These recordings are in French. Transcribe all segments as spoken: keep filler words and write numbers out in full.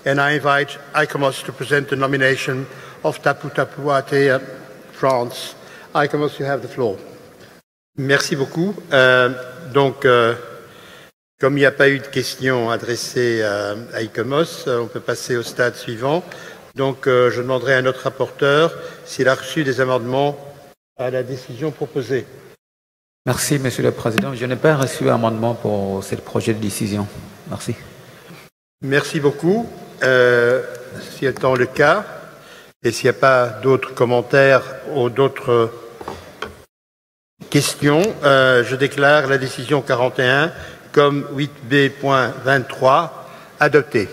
and I invite ICOMOS to present the nomination of Tapu Tapu Atea, France. ICOMOS, you have the floor. Merci beaucoup. Euh, donc, euh, comme il n'y a pas eu de questions adressées à, à ICOMOS, on peut passer au stade suivant. Donc, euh, je demanderai à notre rapporteur s'il a reçu des amendements à la décision proposée. Merci, Monsieur le Président. Je n'ai pas reçu d'amendement pour ce projet de décision. Merci. Merci beaucoup. Euh, si étant le cas, et s'il n'y a pas d'autres commentaires ou d'autres questions, euh, je déclare la décision quarante et un comme huit B point vingt-trois adoptée.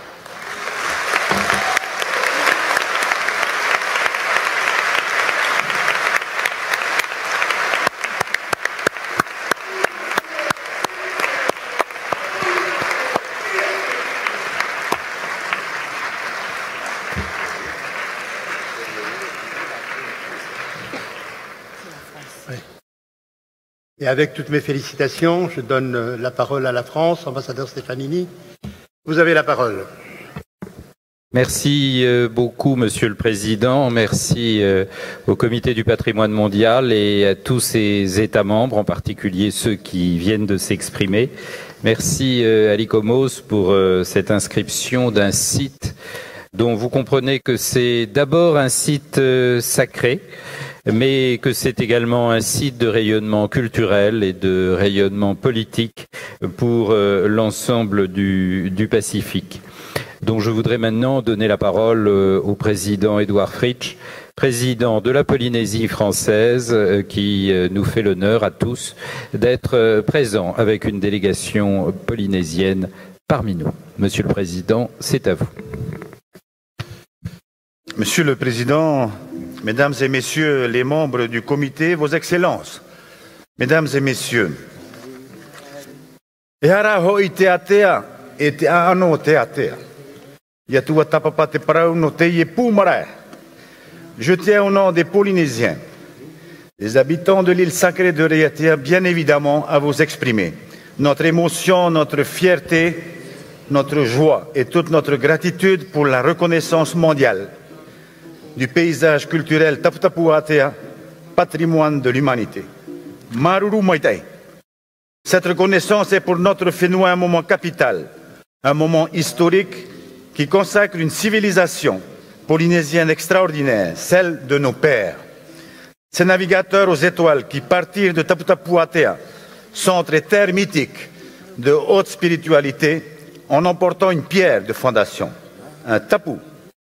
Et avec toutes mes félicitations, je donne la parole à la France. Ambassadeur Stefanini, vous avez la parole. Merci beaucoup, Monsieur le Président. Merci au Comité du patrimoine mondial et à tous ses États membres, en particulier ceux qui viennent de s'exprimer. Merci à l'ICOMOS pour cette inscription d'un site dont vous comprenez que c'est d'abord un site sacré, mais que c'est également un site de rayonnement culturel et de rayonnement politique pour euh, l'ensemble du, du Pacifique. Donc je voudrais maintenant donner la parole euh, au président Édouard Fritsch, président de la Polynésie française, euh, qui euh, nous fait l'honneur à tous d'être euh, présent avec une délégation polynésienne parmi nous. Monsieur le Président, c'est à vous. Monsieur le Président, Mesdames et Messieurs les membres du Comité, Vos Excellences, Mesdames et Messieurs, e hara hoi te atea e te aano te atea. Ia tua tapapa te parau no te ie pūmarae. Je tiens au nom des Polynésiens, des habitants de l'île sacrée de Raiatea, bien évidemment à vous exprimer notre émotion, notre fierté, notre joie et toute notre gratitude pour la reconnaissance mondiale du paysage culturel Tapu Tapu Atea, patrimoine de l'humanité. Maruru Moitai. Cette reconnaissance est pour notre Fénois un moment capital, un moment historique qui consacre une civilisation polynésienne extraordinaire, celle de nos pères. Ces navigateurs aux étoiles qui partirent de Tapu Tapu Atea, centre et terre mythique de haute spiritualité, en emportant une pierre de fondation, un tapu,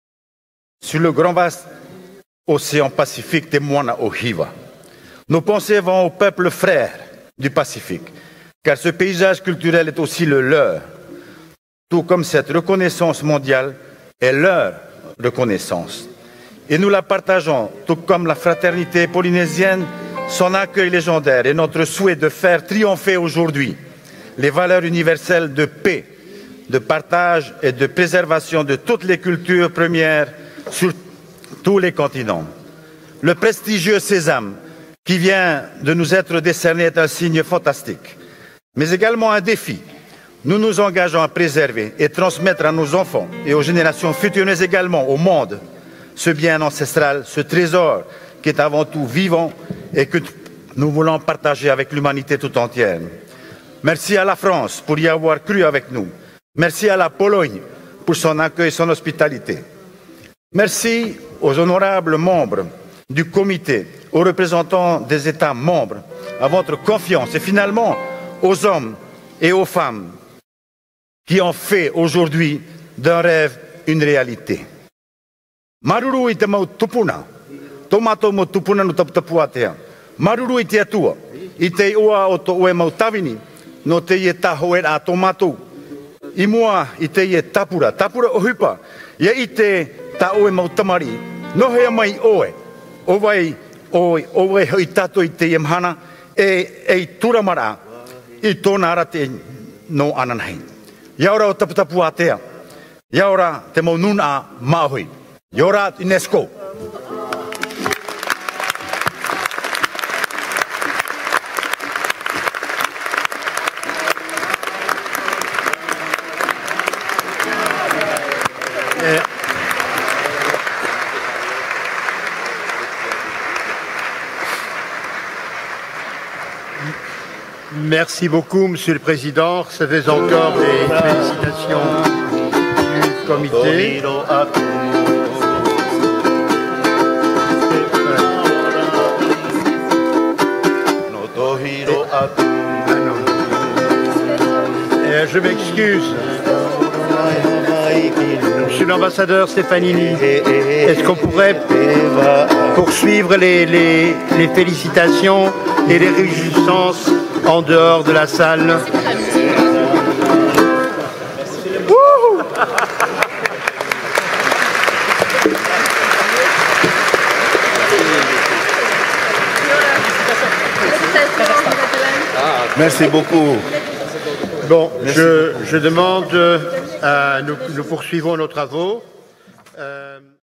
sur le grand vaste océan Pacifique de Moana Ohiva. Nos pensées vont au peuple frère du Pacifique, car ce paysage culturel est aussi le leur, tout comme cette reconnaissance mondiale est leur reconnaissance. Et nous la partageons, tout comme la fraternité polynésienne, son accueil légendaire et notre souhait de faire triompher aujourd'hui les valeurs universelles de paix, de partage et de préservation de toutes les cultures premières sur tous les continents. Le prestigieux sésame qui vient de nous être décerné est un signe fantastique, mais également un défi. Nous nous engageons à préserver et transmettre à nos enfants et aux générations futures, mais également au monde, ce bien ancestral, ce trésor qui est avant tout vivant et que nous voulons partager avec l'humanité tout entière. Merci à la France pour y avoir cru avec nous. Merci à la Pologne pour son accueil et son hospitalité. Merci aux honorables membres du comité, aux représentants des États membres, à votre confiance et finalement aux hommes et aux femmes qui ont fait aujourd'hui d'un rêve une réalité. Maruru i te mau tupuna, tomato mo tupuna no Tapu Tapu Atea. Maruru i te atua, i te ua o to ue mau tawini, no te ie taho e a tomato. I mua i te ie tapura, tapura o hupa, ia i te ta oe mau tamari, no hea mai oe, o vai oe, oe hoi tato i te iemhana, e, e turamara, i tōna ara te no ananhei. Iaora o Tapu Tapu Atea, iaora te mau nuna mahui, iaora UNESCO. Euh, Merci beaucoup, Monsieur le Président. Recevez encore les félicitations du comité. Euh, je m'excuse. Monsieur l'ambassadeur Stefanini, est-ce qu'on pourrait poursuivre les, les, les félicitations et les réjouissances en dehors de la salle? Wouhou! Merci beaucoup. Bon, je, je demande, euh, à, nous, nous poursuivons nos travaux. Euh,